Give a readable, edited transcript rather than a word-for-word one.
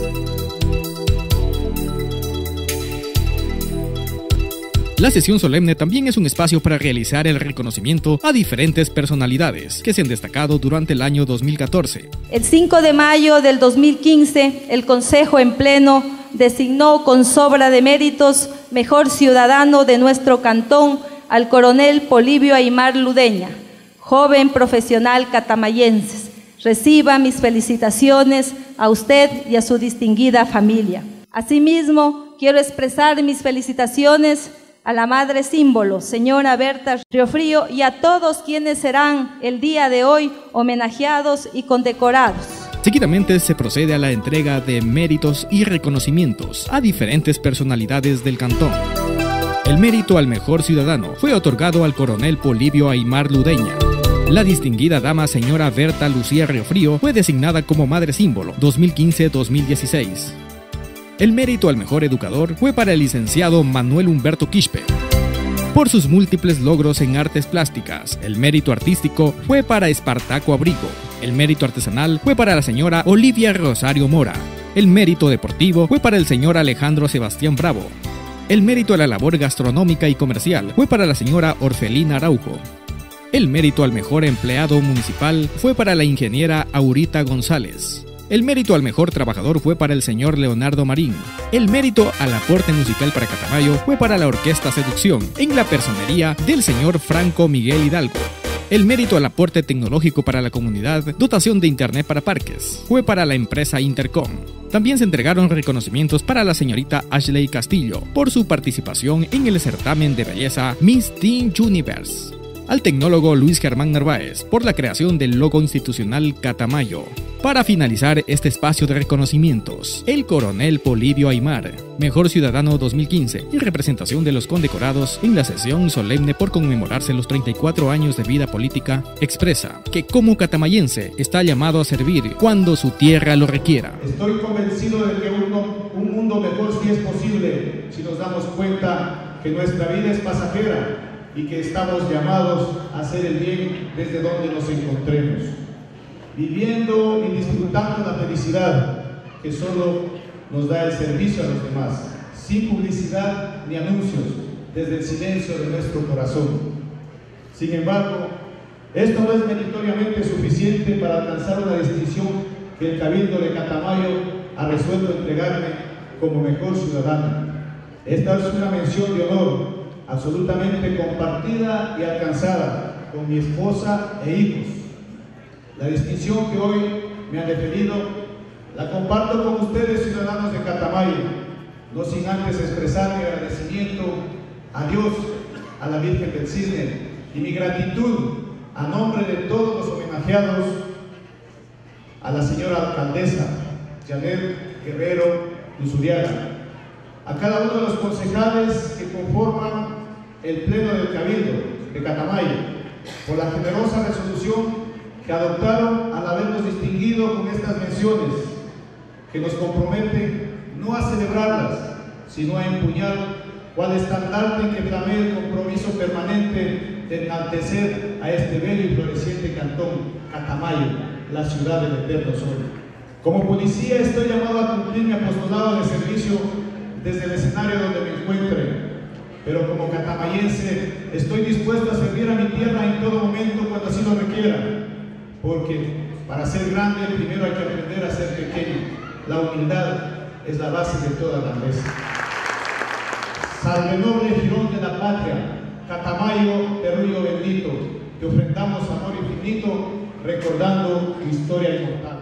La sesión solemne también es un espacio para realizar el reconocimiento a diferentes personalidades que se han destacado durante el año 2014. El 5 de mayo del 2015, el Consejo en Pleno designó con sobra de méritos mejor ciudadano de nuestro cantón al coronel Polibio Aymar Ludeña, joven profesional catamayense. Reciba mis felicitaciones a usted y a su distinguida familia. Asimismo, quiero expresar mis felicitaciones a la madre símbolo, señora Berta Riofrío, y a todos quienes serán el día de hoy homenajeados y condecorados. Seguidamente se procede a la entrega de méritos y reconocimientos a diferentes personalidades del cantón. El mérito al mejor ciudadano fue otorgado al coronel Polibio Aymar Ludeña. La distinguida dama señora Berta Lucía Riofrío fue designada como madre símbolo 2015-2016. El mérito al mejor educador fue para el licenciado Manuel Humberto Quispe, por sus múltiples logros en artes plásticas. El mérito artístico fue para Espartaco Abrigo. El mérito artesanal fue para la señora Olivia Rosario Mora. El mérito deportivo fue para el señor Alejandro Sebastián Bravo. El mérito a la labor gastronómica y comercial fue para la señora Orfelina Araujo. El mérito al mejor empleado municipal fue para la ingeniera Aurita González. El mérito al mejor trabajador fue para el señor Leonardo Marín. El mérito al aporte musical para Catamayo fue para la Orquesta Seducción, en la personería del señor Franco Miguel Hidalgo. El mérito al aporte tecnológico para la comunidad, dotación de internet para parques, fue para la empresa Intercom. También se entregaron reconocimientos para la señorita Ashley Castillo por su participación en el certamen de belleza Miss Teen Universe. Al tecnólogo Luis Germán Narváez por la creación del logo institucional Catamayo. Para finalizar este espacio de reconocimientos, el coronel Polibio Aymar, mejor ciudadano 2015, y representación de los condecorados en la sesión solemne por conmemorarse los 34 años de vida política, expresa que como catamayense está llamado a servir cuando su tierra lo requiera. Estoy convencido de que un mundo mejor sí es posible si nos damos cuenta que nuestra vida es pasajera y que estamos llamados a hacer el bien desde donde nos encontremos, viviendo y disfrutando la felicidad que solo nos da el servicio a los demás, sin publicidad ni anuncios, desde el silencio de nuestro corazón. Sin embargo, esto no es meritoriamente suficiente para alcanzar una distinción que el Cabildo de Catamayo ha resuelto entregarme como mejor ciudadano. Esta es una mención de honor absolutamente compartida y alcanzada con mi esposa e hijos. La distinción que hoy me han definido la comparto con ustedes, ciudadanos de Catamayo, no sin antes expresar mi agradecimiento a Dios, a la Virgen del Cisne, y mi gratitud a nombre de todos los homenajeados, a la señora alcaldesa Janet Guerrero Luzuriaga, a cada uno de los concejales que conforman el Pleno del Cabildo de Catamayo, por la generosa resolución que adoptaron al habernos distinguido con estas menciones, que nos comprometen no a celebrarlas, sino a empuñar cual estandarte en que flamee el compromiso permanente de enaltecer a este bello y floreciente cantón, Catamayo, la ciudad del eterno sol. Como policía estoy llamado a cumplir mi apostolado de servicio desde el escenario donde me encuentre, pero como catamayense estoy dispuesto a servir a mi tierra en todo momento cuando así lo requiera, porque para ser grande primero hay que aprender a ser pequeño. La humildad es la base de toda grandeza. Salve noble jirón de la patria, Catamayo, terruño bendito, te ofrendamos amor infinito, recordando tu historia inmortal.